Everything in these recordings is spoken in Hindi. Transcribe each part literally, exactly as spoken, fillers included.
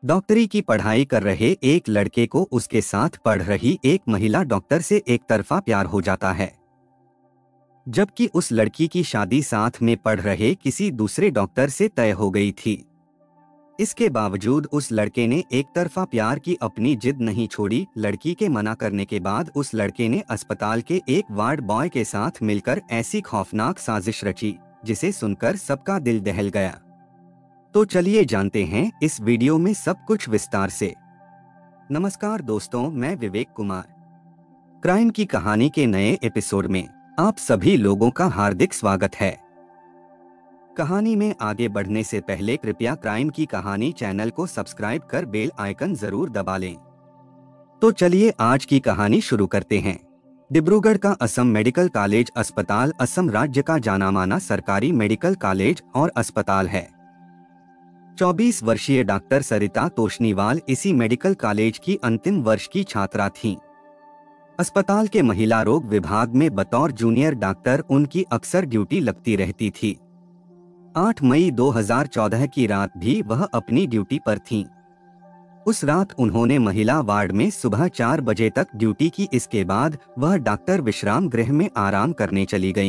डॉक्टरी की पढ़ाई कर रहे एक लड़के को उसके साथ पढ़ रही एक महिला डॉक्टर से एक तरफा प्यार हो जाता है, जबकि उस लड़की की शादी साथ में पढ़ रहे किसी दूसरे डॉक्टर से तय हो गई थी। इसके बावजूद उस लड़के ने एक तरफा प्यार की अपनी जिद नहीं छोड़ी। लड़की के मना करने के बाद उस लड़के ने अस्पताल के एक वार्ड बॉय के साथ मिलकर ऐसी खौफनाक साजिश रची जिसे सुनकर सबका दिल दहल गया। तो चलिए जानते हैं इस वीडियो में सब कुछ विस्तार से। नमस्कार दोस्तों, मैं विवेक कुमार। क्राइम की कहानी के नए एपिसोड में आप सभी लोगों का हार्दिक स्वागत है। कहानी में आगे बढ़ने से पहले कृपया क्राइम की कहानी चैनल को सब्सक्राइब कर बेल आइकन जरूर दबा लें। तो चलिए आज की कहानी शुरू करते हैं। डिब्रूगढ़ का असम मेडिकल कॉलेज अस्पताल असम राज्य का जाना माना सरकारी मेडिकल कॉलेज और अस्पताल है। चौबीस वर्षीय डॉक्टर सरिता तोष्णीवाल इसी मेडिकल कॉलेज की अंतिम वर्ष की छात्रा थीं। अस्पताल के महिला रोग विभाग में बतौर जूनियर डॉक्टर उनकी अक्सर ड्यूटी लगती रहती थी। आठ मई दो हज़ार चौदह की रात भी वह अपनी ड्यूटी पर थीं। उस रात उन्होंने महिला वार्ड में सुबह चार बजे तक ड्यूटी की। इसके बाद वह डॉक्टर विश्राम गृह में आराम करने चली गईं।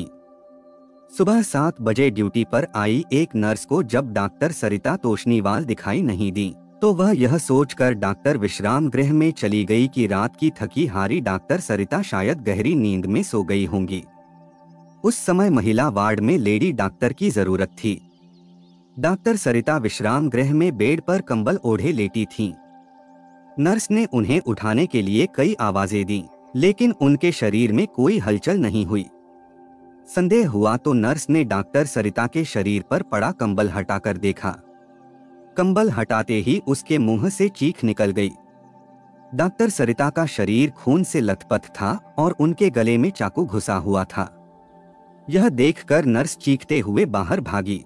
सुबह सात बजे ड्यूटी पर आई एक नर्स को जब डॉक्टर सरिता तोष्णीवाल दिखाई नहीं दी तो वह यह सोचकर डॉक्टर विश्राम गृह में चली गई कि रात की थकी हारी डॉक्टर सरिता शायद गहरी नींद में सो गई होंगी। उस समय महिला वार्ड में लेडी डॉक्टर की जरूरत थी। डॉक्टर सरिता विश्राम गृह में बेड पर कंबल ओढ़े लेटी थीं। नर्स ने उन्हें उठाने के लिए कई आवाजें दी, लेकिन उनके शरीर में कोई हलचल नहीं हुई। संदेह हुआ तो नर्स ने डॉक्टर सरिता के शरीर पर पड़ा कंबल हटाकर देखा। कंबल हटाते ही उसके मुंह से चीख निकल गई। डॉक्टर सरिता का शरीर खून से लथपथ था और उनके गले में चाकू घुसा हुआ था। यह देखकर नर्स चीखते हुए बाहर भागी।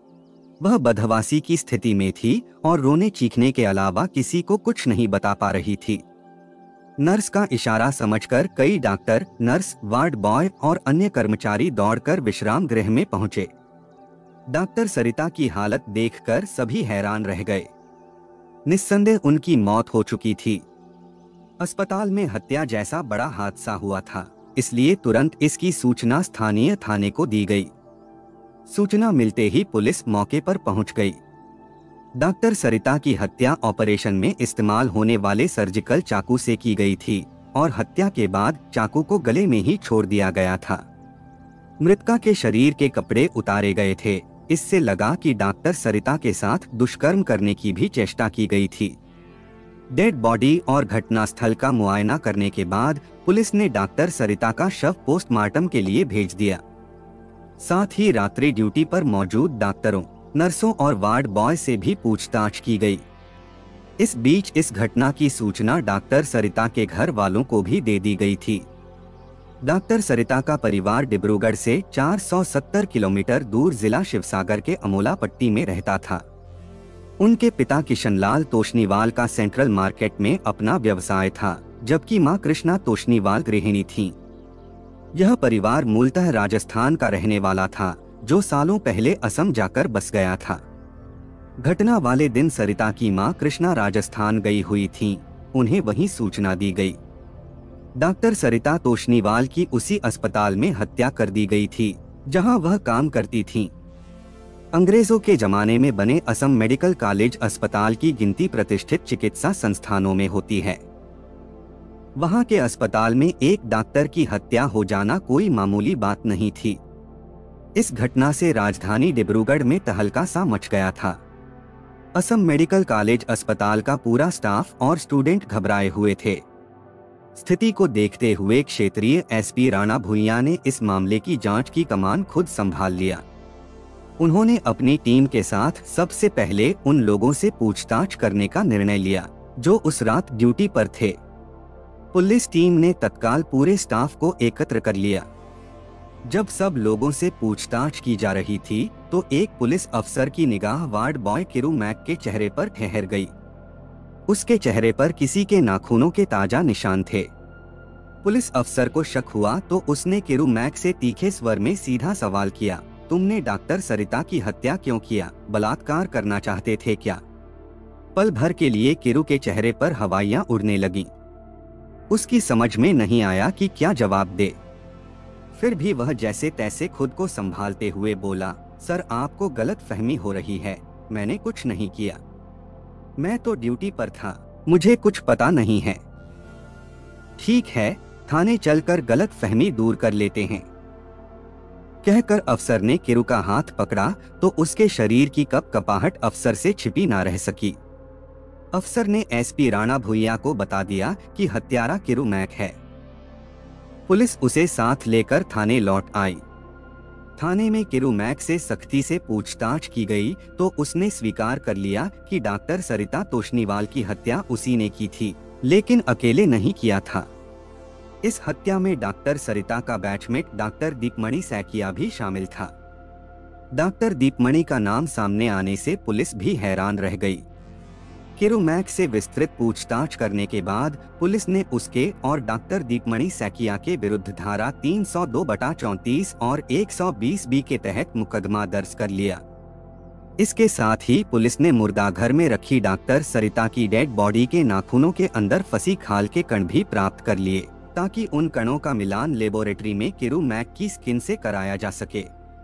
वह बदहवासी की स्थिति में थी और रोने चीखने के अलावा किसी को कुछ नहीं बता पा रही थी। नर्स का इशारा समझकर कई डॉक्टर, नर्स, वार्ड बॉय और अन्य कर्मचारी दौड़कर विश्राम गृह में पहुंचे। डॉक्टर सरिता की हालत देखकर सभी हैरान रह गए। निस्संदेह उनकी मौत हो चुकी थी। अस्पताल में हत्या जैसा बड़ा हादसा हुआ था, इसलिए तुरंत इसकी सूचना स्थानीय थाने को दी गई। सूचना मिलते ही पुलिस मौके पर पहुंच गई। डॉक्टर सरिता की हत्या ऑपरेशन में इस्तेमाल होने वाले सर्जिकल चाकू से की गई थी और हत्या के बाद चाकू को गले में ही छोड़ दिया गया था। मृतका के शरीर के कपड़े उतारे गए थे। इससे लगा कि डॉक्टर सरिता के साथ दुष्कर्म करने की भी चेष्टा की गई थी। डेड बॉडी और घटनास्थल का मुआयना करने के बाद पुलिस ने डॉक्टर सरिता का शव पोस्टमार्टम के लिए भेज दिया। साथ ही रात्रि ड्यूटी पर मौजूद डॉक्टरों, नर्सों और वार्ड बॉय से भी पूछताछ की गई। इस बीच इस घटना की सूचना डॉक्टर सरिता के घर वालों को भी दे दी गई थी। डॉक्टर सरिता का परिवार डिब्रूगढ़ से चार सौ सत्तर किलोमीटर दूर जिला शिवसागर के अमोला पट्टी में रहता था। उनके पिता किशनलाल तोष्णीवाल का सेंट्रल मार्केट में अपना व्यवसाय था, जबकि मां कृष्णा तोष्णीवाल गृहिणी थीं। यह परिवार मूलतः राजस्थान का रहने वाला था, जो सालों पहले असम जाकर बस गया था। घटना वाले दिन सरिता की मां कृष्णा राजस्थान गई हुई थीं। उन्हें वहीं सूचना दी गई। डॉक्टर सरिता तोष्णीवाल की उसी अस्पताल में हत्या कर दी गई थी जहां वह काम करती थीं। अंग्रेजों के जमाने में बने असम मेडिकल कॉलेज अस्पताल की गिनती प्रतिष्ठित चिकित्सा संस्थानों में होती है। वहां के अस्पताल में एक डॉक्टर की हत्या हो जाना कोई मामूली बात नहीं थी। इस घटना से राजधानी डिब्रूगढ़ में तहलका सा मच गया था। असम मेडिकल कॉलेज अस्पताल का पूरा स्टाफ और स्टूडेंट घबराए हुए थे। स्थिति को देखते हुए क्षेत्रीय एसपी राणा भुइयां ने इस मामले की जांच की कमान खुद संभाल लिया। उन्होंने अपनी टीम के साथ सबसे पहले उन लोगों से पूछताछ करने का निर्णय लिया जो उस रात ड्यूटी पर थे। पुलिस टीम ने तत्काल पूरे स्टाफ को एकत्र कर लिया। जब सब लोगों से पूछताछ की जा रही थी तो एक पुलिस अफसर की निगाह वार्ड बॉय किरू मैक के चेहरे पर ठहर गई। उसके चेहरे पर किसी के नाखूनों के ताजा निशान थे। पुलिस अफसर को शक हुआ तो उसने किरू मैक से तीखे स्वर में सीधा सवाल किया, तुमने डॉक्टर सरिता की हत्या क्यों किया? बलात्कार करना चाहते थे क्या? पल भर के लिए किरू के चेहरे पर हवाइयां उड़ने लगीं। उसकी समझ में नहीं आया कि क्या जवाब दे। फिर भी वह जैसे तैसे खुद को संभालते हुए बोला, सर आपको गलत फहमी हो रही है, मैंने कुछ नहीं किया, मैं तो ड्यूटी पर था, मुझे कुछ पता नहीं है। ठीक है, थाने चलकर गलत फहमी दूर कर लेते हैं, कहकर अफसर ने किरू का हाथ पकड़ा तो उसके शरीर की कपकपाहट अफसर से छिपी ना रह सकी। अफसर ने एसपी राणा भुइया को बता दिया कि हत्यारा किरू मैक है। पुलिस उसे साथ लेकर थाने लौट आई। थाने में किरू मैक से सख्ती से पूछताछ की गई तो उसने स्वीकार कर लिया कि डॉक्टर सरिता तोष्णीवाल की हत्या उसी ने की थी, लेकिन अकेले नहीं किया था। इस हत्या में डॉक्टर सरिता का बैचमेट डॉक्टर दीपमणि सैकिया भी शामिल था। डॉक्टर दीपमणि का नाम सामने आने से पुलिस भी हैरान रह गई। किरू मैक से विस्तृत पूछताछ करने के बाद पुलिस ने उसके और डॉक्टर दीपमणि सैकिया के विरुद्ध धारा तीन सौ दो बटा चौंतीस और एक सौ बीस बी के तहत मुकदमा दर्ज कर लिया। इसके साथ ही पुलिस ने मुर्दाघर में रखी डॉक्टर सरिता की डेड बॉडी के नाखूनों के अंदर फंसी खाल के कण भी प्राप्त कर लिए ताकि उन कणों का मिलान लेबोरेटरी में किरू मैक की स्किन से कराया जा सके।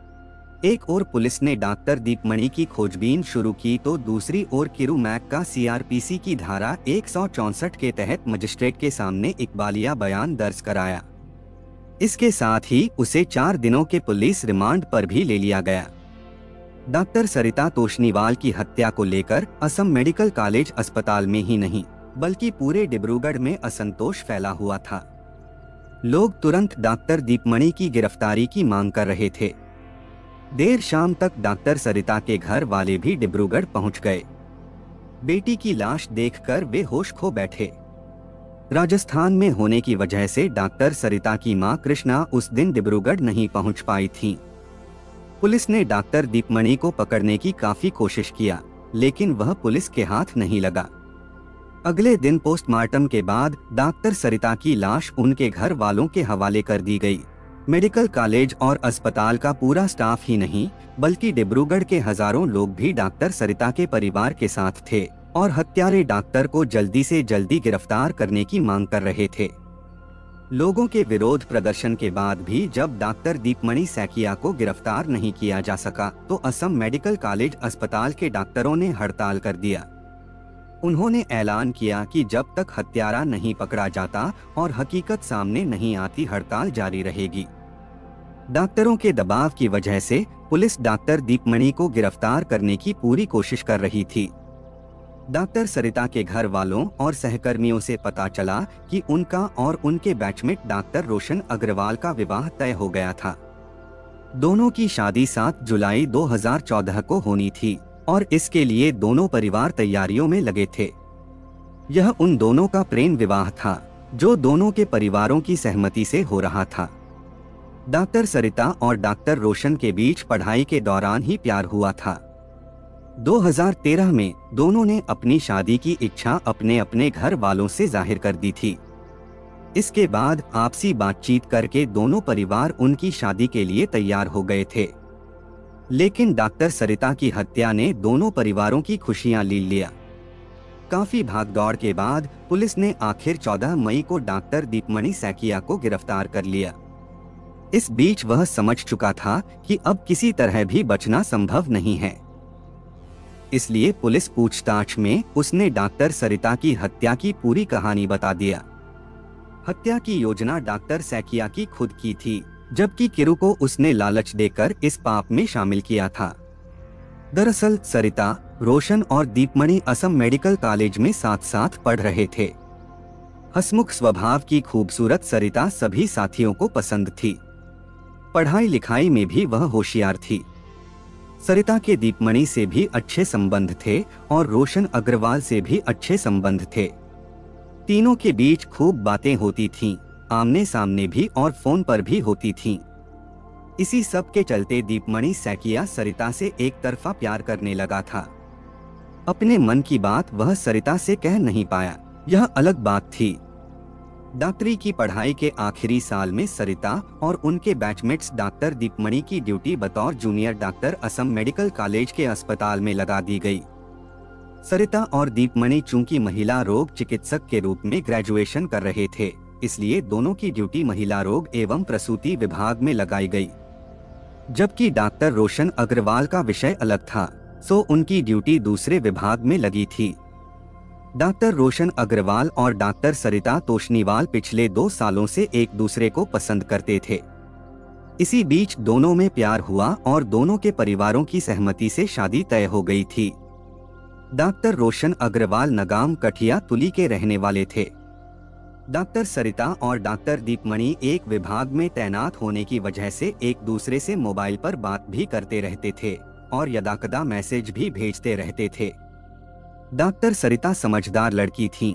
एक ओर पुलिस ने डॉक्टर दीपमणि की खोजबीन शुरू की तो दूसरी ओर किरू मैक का सीआरपीसी की धारा एक सौ चौंसठ के तहत मजिस्ट्रेट के सामने इकबालिया बयान दर्ज कराया। इसके साथ ही उसे चार दिनों के पुलिस रिमांड पर भी ले लिया गया। डॉक्टर सरिता तोष्णीवाल की हत्या को लेकर असम मेडिकल कॉलेज अस्पताल में ही नहीं बल्कि पूरे डिब्रूगढ़ में असंतोष फैला हुआ था। लोग तुरंत डॉक्टर दीपमणि की गिरफ्तारी की मांग कर रहे थे। देर शाम तक डॉक्टर सरिता के घर वाले भी डिब्रूगढ़ पहुंच गए। बेटी की लाश देखकर वे होश खो बैठे। राजस्थान में होने की वजह से डॉक्टर सरिता की मां कृष्णा उस दिन डिब्रूगढ़ नहीं पहुंच पाई थीं। पुलिस ने डॉक्टर दीपमणि को पकड़ने की काफी कोशिश किया, लेकिन वह पुलिस के हाथ नहीं लगा। अगले दिन पोस्टमार्टम के बाद डॉक्टर सरिता की लाश उनके घर वालों के हवाले कर दी गई। मेडिकल कॉलेज और अस्पताल का पूरा स्टाफ ही नहीं बल्कि डिब्रूगढ़ के हजारों लोग भी डॉक्टर सरिता के परिवार के साथ थे और हत्यारे डॉक्टर को जल्दी से जल्दी गिरफ्तार करने की मांग कर रहे थे। लोगों के विरोध प्रदर्शन के बाद भी जब डॉक्टर दीपमणि सैकिया को गिरफ्तार नहीं किया जा सका तो असम मेडिकल कॉलेज अस्पताल के डॉक्टरों ने हड़ताल कर दिया। उन्होंने ऐलान किया कि जब तक हत्यारा नहीं पकड़ा जाता और हकीकत सामने नहीं आती हड़ताल जारी रहेगी। डॉक्टरों के दबाव की वजह से पुलिस डॉक्टर दीपमणि को गिरफ्तार करने की पूरी कोशिश कर रही थी। डॉक्टर सरिता के घर वालों और सहकर्मियों से पता चला कि उनका और उनके बैचमेट डॉक्टर रोशन अग्रवाल का विवाह तय हो गया था। दोनों की शादी सात जुलाई दो हज़ार चौदह को होनी थी और इसके लिए दोनों परिवार तैयारियों में लगे थे। यह उन दोनों का प्रेम विवाह था जो दोनों के परिवारों की सहमति से हो रहा था। डॉक्टर सरिता और डॉक्टर रोशन के बीच पढ़ाई के दौरान ही प्यार हुआ था। दो हज़ार तेरह में दोनों ने अपनी शादी की इच्छा अपने अपने घर वालों से जाहिर कर दी थी। इसके बाद आपसी बातचीत करके दोनों परिवार उनकी शादी के लिए तैयार हो गए थे, लेकिन डॉक्टर सरिता की हत्या ने दोनों परिवारों की खुशियां लील लिया। काफी भागदौड़ के बाद पुलिस ने आखिर चौदह मई को डॉक्टर दीपमणि सैकिया को गिरफ्तार कर लिया। इस बीच वह समझ चुका था कि अब किसी तरह भी बचना संभव नहीं है, इसलिए पुलिस पूछताछ में उसने डॉक्टर सरिता की हत्या की पूरी कहानी बता दिया। हत्या की योजना डॉक्टर सैकिया की खुद की थी, जबकि किरू को उसने लालच देकर इस पाप में शामिल किया था। दरअसल सरिता, रोशन और दीपमणि असम मेडिकल कॉलेज में साथ साथ पढ़ रहे थे। हंसमुख स्वभाव की खूबसूरत सरिता सभी साथियों को पसंद थी। पढ़ाई लिखाई में भी वह होशियार थी। सरिता के दीपमणि से भी अच्छे संबंध थे और रोशन अग्रवाल से भी अच्छे संबंध थे। तीनों के बीच खूब बातें होती थीं, आमने सामने भी और फोन पर भी होती थीं। इसी सब के चलते दीपमणि सैकिया सरिता से एक तरफा प्यार करने लगा था। अपने मन की बात वह सरिता से कह नहीं पाया, यह अलग बात थी। डॉक्टरी की पढ़ाई के आखिरी साल में सरिता और उनके बैचमेट्स डॉक्टर दीपमणि की ड्यूटी बतौर junior doctor Assam medical college के अस्पताल में लगा दी गई। सरिता और दीपमणि चूंकि महिला रोग चिकित्सक के रूप में ग्रेजुएशन कर रहे थे, इसलिए दोनों की ड्यूटी महिला रोग एवं प्रसूति विभाग में लगाई गई। जबकि डॉक्टर रोशन अग्रवाल का विषय अलग था, सो उनकी ड्यूटी दूसरे विभाग में लगी थी। डॉक्टर रोशन अग्रवाल और डॉक्टर सरिता तोष्णीवाल पिछले दो सालों से एक दूसरे को पसंद करते थे। इसी बीच दोनों में प्यार हुआ और दोनों के परिवारों की सहमति से शादी तय हो गई थी। डॉक्टर रोशन अग्रवाल नगाम कठिया तुली के रहने वाले थे। डॉक्टर सरिता और डॉक्टर दीपमणि एक विभाग में तैनात होने की वजह से एक दूसरे से मोबाइल पर बात भी करते रहते थे और यदाकदा मैसेज भी भेजते रहते थे। डॉक्टर सरिता समझदार लड़की थीं।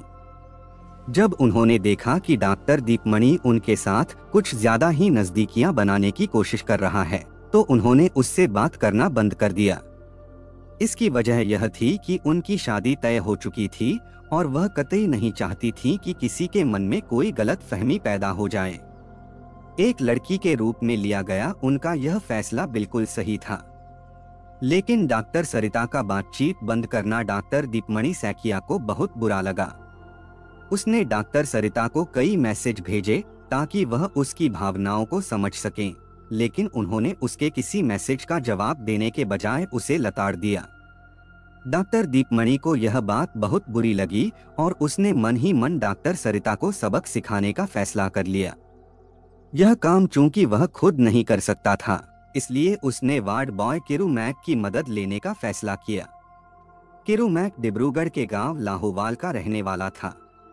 जब उन्होंने देखा कि डॉक्टर दीपमणि उनके साथ कुछ ज्यादा ही नजदीकियां बनाने की कोशिश कर रहा है, तो उन्होंने उससे बात करना बंद कर दिया। इसकी वजह यह थी कि उनकी शादी तय हो चुकी थी और वह कतई नहीं चाहती थी कि किसी के मन में कोई गलत फहमी पैदा हो जाए। एक लड़की के रूप में लिया गया उनका यह फैसला बिल्कुल सही था। लेकिन डॉक्टर सरिता का बातचीत बंद करना डॉक्टर दीपमणि सैकिया को बहुत बुरा लगा। उसने डॉक्टर सरिता को कई मैसेज भेजे ताकि वह उसकी भावनाओं को समझ सकें, लेकिन उन्होंने उसके किसी मैसेज का जवाब देने के बजाय उसे लताड़ दिया। डॉक्टर दीपमणि को यह बात बहुत बुरी लगी और उसने मन ही मन डॉक्टर सरिता को सबक सिखाने का फैसला कर लिया। यह काम चूंकि वह खुद नहीं कर सकता था, इसलिए उसने वार्ड बॉय किरू मैक की मदद लेने का फैसला किया। किरू मैक डिब्रूगढ़ के गांव लाहोवाल का रहने वाला था।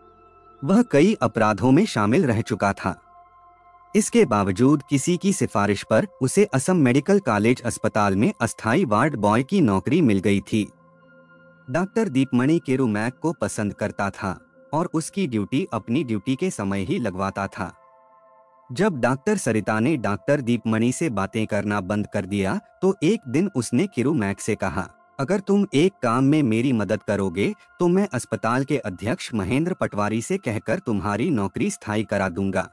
वह कई अपराधों में शामिल रह चुका था। इसके बावजूद किसी की सिफारिश पर उसे असम मेडिकल कॉलेज अस्पताल में अस्थायी वार्ड बॉय की नौकरी मिल गई थी। डॉक्टर दीपमणि किरू मैक को पसंद करता था और उसकी ड्यूटी अपनी ड्यूटी के समय ही लगवाता था। जब डॉक्टर सरिता ने डॉक्टर दीपमणि से बातें करना बंद कर दिया, तो एक दिन उसने किरू मैक से कहा, अगर तुम एक काम में मेरी मदद करोगे तो मैं अस्पताल के अध्यक्ष महेंद्र पटवारी से कहकर तुम्हारी नौकरी स्थायी करा दूंगा।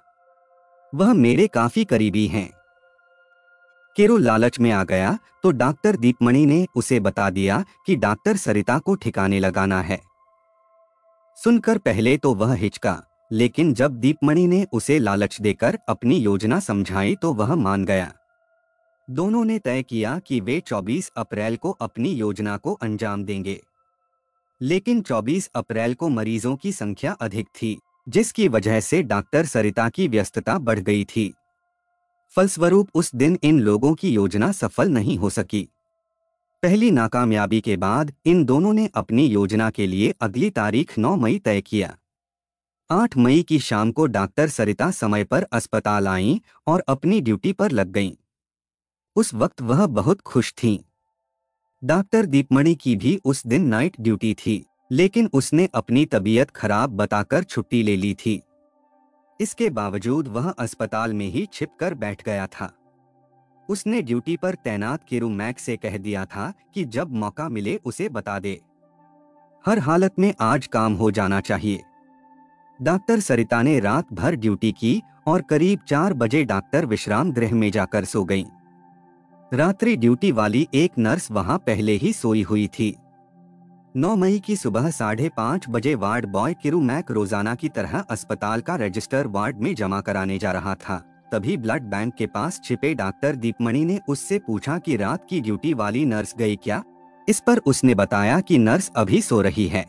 वह मेरे काफी करीबी हैं। किरू लालच में आ गया तो डॉक्टर दीपमणि ने उसे बता दिया कि डॉक्टर सरिता को ठिकाने लगाना है। सुनकर पहले तो वह हिचका, लेकिन जब दीपमणि ने उसे लालच देकर अपनी योजना समझाई तो वह मान गया। दोनों ने तय किया कि वे चौबीस अप्रैल को अपनी योजना को अंजाम देंगे। लेकिन चौबीस अप्रैल को मरीजों की संख्या अधिक थी, जिसकी वजह से डॉक्टर सरिता की व्यस्तता बढ़ गई थी। फलस्वरूप उस दिन इन लोगों की योजना सफल नहीं हो सकी। पहली नाकामयाबी के बाद इन दोनों ने अपनी योजना के लिए अगली तारीख नौ मई तय किया। आठ मई की शाम को डॉक्टर सरिता समय पर अस्पताल आईं और अपनी ड्यूटी पर लग गईं। उस वक्त वह बहुत खुश थीं। डॉक्टर दीपमणि की भी उस दिन नाइट ड्यूटी थी, लेकिन उसने अपनी तबीयत खराब बताकर छुट्टी ले ली थी। इसके बावजूद वह अस्पताल में ही छिपकर बैठ गया था। उसने ड्यूटी पर तैनात किरू मैक से कह दिया था कि जब मौका मिले उसे बता दे। हर हालत में आज काम हो जाना चाहिए। डॉक्टर सरिता ने रात भर ड्यूटी की और करीब चार बजे डॉक्टर विश्राम गृह में जाकर सो गईं। रात्रि ड्यूटी वाली एक नर्स वहां पहले ही सोई हुई थी। नौ मई की सुबह साढ़े पाँच बजे वार्ड बॉय किरू मैक रोजाना की तरह अस्पताल का रजिस्टर वार्ड में जमा कराने जा रहा था। तभी ब्लड बैंक के पास छिपे डॉक्टर दीपमणि ने उससे पूछा कि रात की ड्यूटी वाली नर्स गई क्या। इस पर उसने बताया कि नर्स अभी सो रही है।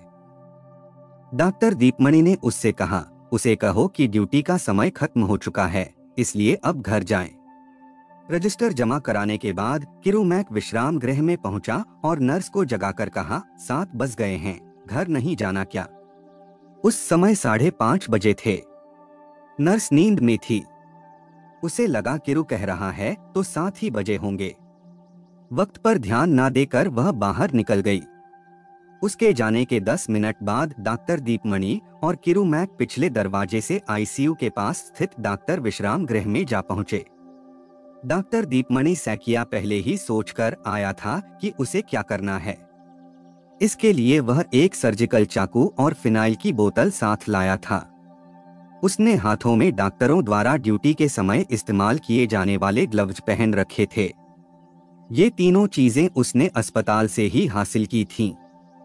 डॉक्टर दीपमणि ने उससे कहा, उसे कहो कि ड्यूटी का समय खत्म हो चुका है, इसलिए अब घर जाएं। रजिस्टर जमा कराने के बाद किरू मैक विश्राम गृह में पहुंचा और नर्स को जगाकर कहा, सात बज गए हैं, घर नहीं जाना क्या। उस समय साढ़े पाँच बजे थे। नर्स नींद में थी। उसे लगा किरू कह रहा है तो सात ही बजे होंगे। वक्त पर ध्यान ना देकर वह बाहर निकल गई। उसके जाने के दस मिनट बाद डॉक्टर दीपमणि और किरू मैक पिछले दरवाजे से आईसीयू के पास स्थित डॉक्टर विश्राम गृह में जा पहुंचे। डॉक्टर दीपमणि सैकिया पहले ही सोचकर आया था कि उसे क्या करना है। इसके लिए वह एक सर्जिकल चाकू और फिनाइल की बोतल साथ लाया था। उसने हाथों में डॉक्टरों द्वारा ड्यूटी के समय इस्तेमाल किए जाने वाले ग्लव्स पहन रखे थे। ये तीनों चीजें उसने अस्पताल से ही हासिल की थीं।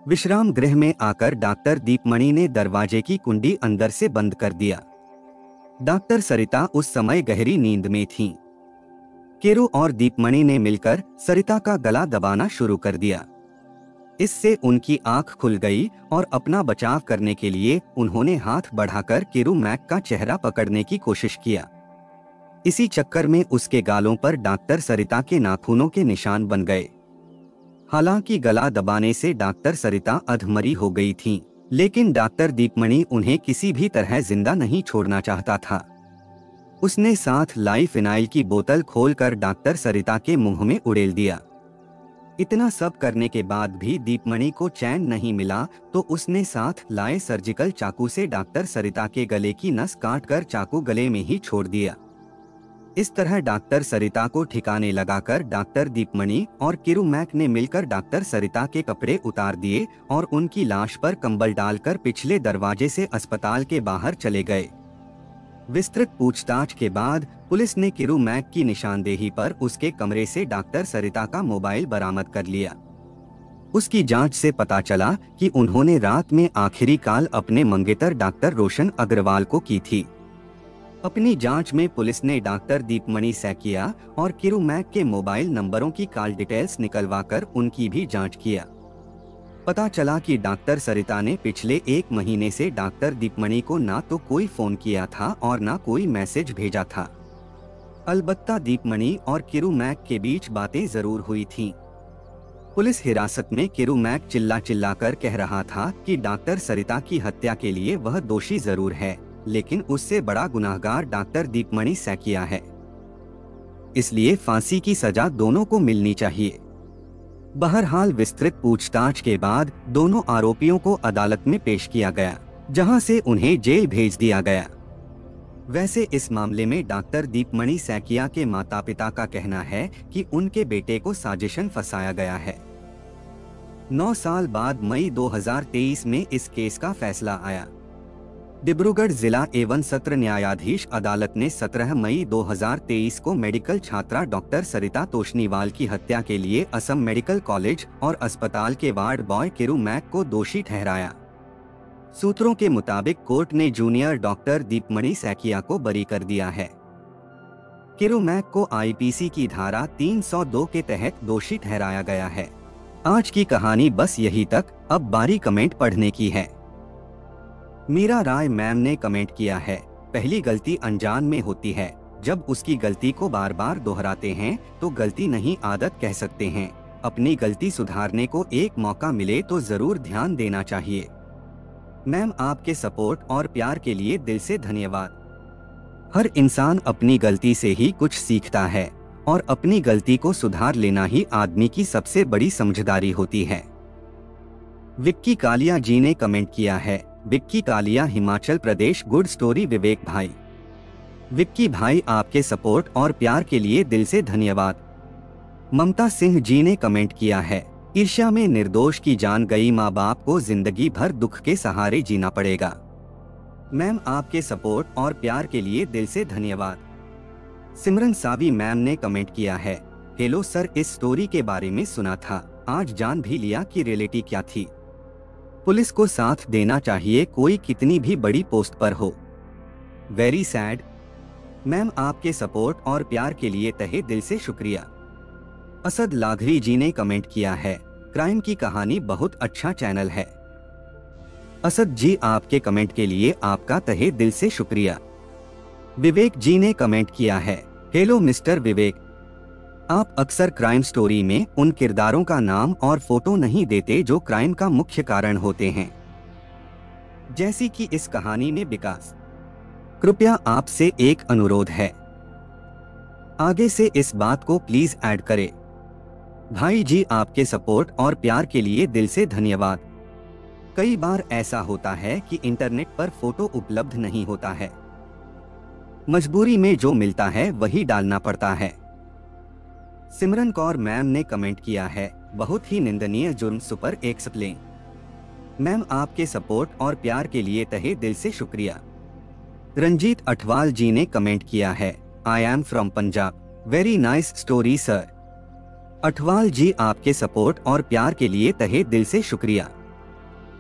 विश्राम गृह में आकर डॉक्टर दीपमणि ने दरवाजे की कुंडी अंदर से बंद कर दिया। डॉक्टर सरिता उस समय गहरी नींद में थीं। केरू और दीपमणि ने मिलकर सरिता का गला दबाना शुरू कर दिया। इससे उनकी आंख खुल गई और अपना बचाव करने के लिए उन्होंने हाथ बढ़ाकर केरू मैक का चेहरा पकड़ने की कोशिश किया। इसी चक्कर में उसके गालों पर डॉक्टर सरिता के नाखूनों के निशान बन गए। हालांकि गला दबाने से डॉक्टर सरिता अधमरी हो गई थीं, लेकिन डॉक्टर दीपमणि उन्हें किसी भी तरह जिंदा नहीं छोड़ना चाहता था। उसने साथ लाई फिनाइल की बोतल खोलकर डॉक्टर सरिता के मुंह में उड़ेल दिया। इतना सब करने के बाद भी दीपमणि को चैन नहीं मिला तो उसने साथ लाए सर्जिकल चाकू से डॉक्टर सरिता के गले की नस काटकर चाकू गले में ही छोड़ दिया। इस तरह डॉक्टर सरिता को ठिकाने लगाकर डॉक्टर दीपमणि और केरू मैक ने मिलकर डॉक्टर सरिता के कपड़े उतार दिए और उनकी लाश पर कंबल डालकर पिछले दरवाजे से अस्पताल के बाहर चले गए। विस्तृत पूछताछ के बाद पुलिस ने केरू मैक की निशानदेही पर उसके कमरे से डॉक्टर सरिता का मोबाइल बरामद कर लिया। उसकी जांच से पता चला कि उन्होंने रात में आखिरी कॉल अपने मंगेतर डॉक्टर रोशन अग्रवाल को की थी। अपनी जांच में पुलिस ने डॉक्टर दीपमणि सैकिया और केरू मैक के मोबाइल नंबरों की कॉल डिटेल्स निकलवाकर उनकी भी जांच किया। पता चला कि डॉक्टर सरिता ने पिछले एक महीने से डॉक्टर दीपमणि को ना तो कोई फोन किया था और ना कोई मैसेज भेजा था। अलबत्ता दीपमणि और केरू मैक के बीच बातें जरूर हुई थीं। पुलिस हिरासत में केरू मैक चिल्ला चिल्ला कर कह रहा था कि डॉक्टर सरिता की हत्या के लिए वह दोषी जरूर है, लेकिन उससे बड़ा गुनाहगार डॉक्टर दीपमणि सैकिया है। इसलिए फांसी की सजा दोनों को मिलनी चाहिए। बहरहाल विस्तृत पूछताछ के बाद दोनों आरोपियों को अदालत में पेश किया गया, जहां से उन्हें जेल भेज दिया गया। वैसे इस मामले में डॉक्टर दीपमणि सैकिया के माता पिता का कहना है कि उनके बेटे को साजिशन फंसाया गया है। नौ साल बाद मई दो हज़ार तेईस में इस केस का फैसला आया। डिब्रूगढ़ जिला एवं सत्र न्यायाधीश अदालत ने सत्रह मई दो हज़ार तेईस को मेडिकल छात्रा डॉक्टर सरिता तोष्णीवाल की हत्या के लिए असम मेडिकल कॉलेज और अस्पताल के वार्ड बॉय केरू मैक को दोषी ठहराया। सूत्रों के मुताबिक कोर्ट ने जूनियर डॉक्टर दीपमणि सैकिया को बरी कर दिया है। केरू मैक को आईपीसी की धारा तीन सौ दो के तहत दोषी ठहराया गया है। आज की कहानी बस यही तक, अब बारी कमेंट पढ़ने की है। मीरा राय मैम ने कमेंट किया है, पहली गलती अनजान में होती है, जब उसकी गलती को बार बार दोहराते हैं तो गलती नहीं आदत कह सकते हैं। अपनी गलती सुधारने को एक मौका मिले तो जरूर ध्यान देना चाहिए। मैम आपके सपोर्ट और प्यार के लिए दिल से धन्यवाद। हर इंसान अपनी गलती से ही कुछ सीखता है और अपनी गलती को सुधार लेना ही आदमी की सबसे बड़ी समझदारी होती है। विक्की कालिया जी ने कमेंट किया है, विक्की कालिया हिमाचल प्रदेश, गुड स्टोरी विवेक भाई। विक्की भाई आपके सपोर्ट और प्यार के लिए दिल से धन्यवाद। ममता सिंह जी ने कमेंट किया है, ईर्ष्या में निर्दोष की जान गई, माँ बाप को जिंदगी भर दुख के सहारे जीना पड़ेगा। मैम आपके सपोर्ट और प्यार के लिए दिल से धन्यवाद। सिमरन सावी मैम ने कमेंट किया है, हेलो सर, इस स्टोरी के बारे में सुना था, आज जान भी लिया कि रियलिटी क्या थी। पुलिस को साथ देना चाहिए, कोई कितनी भी बड़ी पोस्ट पर हो। Very sad. मैम आपके सपोर्ट और प्यार के लिए तहे दिल से शुक्रिया। असद लाघरी जी ने कमेंट किया है, क्राइम की कहानी बहुत अच्छा चैनल है। असद जी आपके कमेंट के लिए आपका तहे दिल से शुक्रिया। विवेक जी ने कमेंट किया है, हेलो मिस्टर विवेक, आप अक्सर क्राइम स्टोरी में उन किरदारों का नाम और फोटो नहीं देते जो क्राइम का मुख्य कारण होते हैं, जैसी कि इस कहानी में विकास। कृपया आपसे एक अनुरोध है, आगे से इस बात को प्लीज ऐड करें। भाई जी आपके सपोर्ट और प्यार के लिए दिल से धन्यवाद। कई बार ऐसा होता है कि इंटरनेट पर फोटो उपलब्ध नहीं होता है, मजबूरी में जो मिलता है वही डालना पड़ता है। सिमरन कौर मैम ने कमेंट किया है, बहुत ही निंदनीय जुर्म, सुपर एक्सप्लेन। मैम आपके सपोर्ट और प्यार के लिए तहे दिल से शुक्रिया। रंजीत अठवाल जी ने कमेंट किया है, I am from Punjab, very nice story sir. Athwal ji आपके सपोर्ट और प्यार के लिए तहे दिल से शुक्रिया।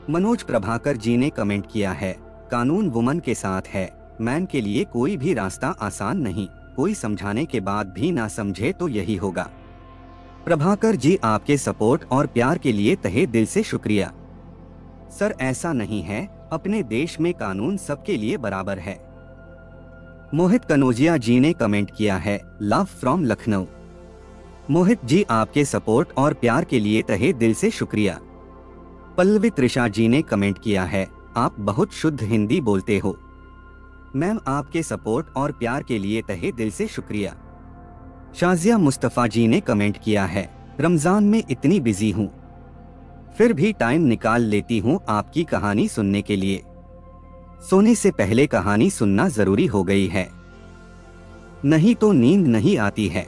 मनोज प्रभाकर जी ने कमेंट किया है, कानून वुमन के साथ है, मैन के लिए कोई भी रास्ता आसान नहीं, कोई समझाने के बाद भी ना समझे तो यही होगा। प्रभाकर जी, आपके सपोर्ट और प्यार के लिए तहे दिल से शुक्रिया। सर, ऐसा नहीं है, अपने देश में कानून सबके लिए बराबर है। मोहित कनौजिया जी ने कमेंट किया है, लव फ्रॉम लखनऊ। मोहित जी, आपके सपोर्ट और प्यार के लिए तहे दिल से शुक्रिया। पल्लवी त्रिषा जी ने कमेंट किया है, आप बहुत शुद्ध हिंदी बोलते हो। मैम, आपके सपोर्ट और प्यार के लिए तहे दिल से शुक्रिया। शाजिया मुस्तफा जी ने कमेंट किया है, रमजान में इतनी बिजी हूँ, फिर भी टाइम निकाल लेती हूँ आपकी कहानी सुनने के लिए। सोने से पहले कहानी सुनना जरूरी हो गई है, नहीं तो नींद नहीं आती है।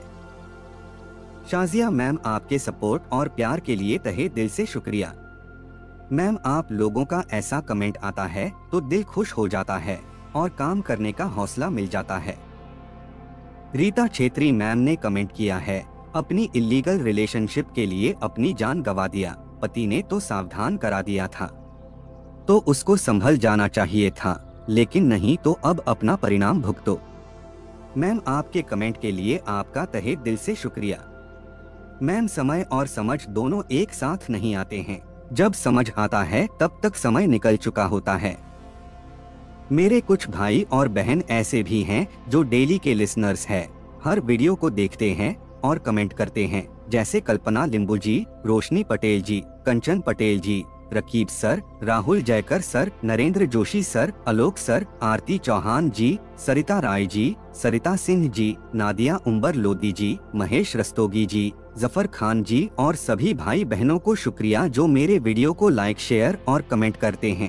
शाजिया मैम, आपके सपोर्ट और प्यार के लिए तहे दिल से शुक्रिया। मैम, आप लोगों का ऐसा कमेंट आता है तो दिल खुश हो जाता है और काम करने का हौसला मिल जाता है। रीता छेत्री मैम ने कमेंट किया है, अपनी इलीगल रिलेशनशिप के लिए अपनी जान गंवा दिया, पति ने तो सावधान करा दिया था, तो उसको संभल जाना चाहिए था, लेकिन नहीं तो अब अपना परिणाम भुगतो। मैम, आपके कमेंट के लिए आपका तहे दिल से शुक्रिया। मैम, समय और समझ दोनों एक साथ नहीं आते हैं, जब समझ आता है तब तक समय निकल चुका होता है। मेरे कुछ भाई और बहन ऐसे भी हैं जो डेली के लिसनर्स हैं, हर वीडियो को देखते हैं और कमेंट करते हैं, जैसे Kalpana Limbu ji, Roshni Patel ji, Kanchan Patel ji, Raqib sir, Rahul Jaykar sir, Narendra Joshi sir, Alok sir, Aarti Chauhan ji, Sarita Rai ji, Sarita Singh ji, Nadia Umbar Lodi ji, Mahesh Rastogi ji, Zafar Khan ji और सभी भाई बहनों को शुक्रिया जो मेरे वीडियो को लाइक, शेयर और कमेंट करते हैं।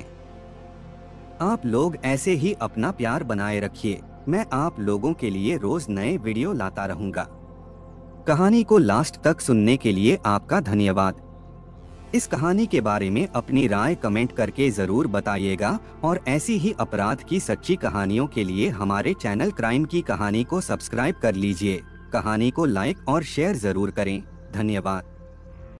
आप लोग ऐसे ही अपना प्यार बनाए रखिए, मैं आप लोगों के लिए रोज नए वीडियो लाता रहूंगा। कहानी को लास्ट तक सुनने के लिए आपका धन्यवाद। इस कहानी के बारे में अपनी राय कमेंट करके जरूर बताइएगा और ऐसी ही अपराध की सच्ची कहानियों के लिए हमारे चैनल क्राइम की कहानी को सब्सक्राइब कर लीजिए। कहानी को लाइक और शेयर जरूर करें। धन्यवाद।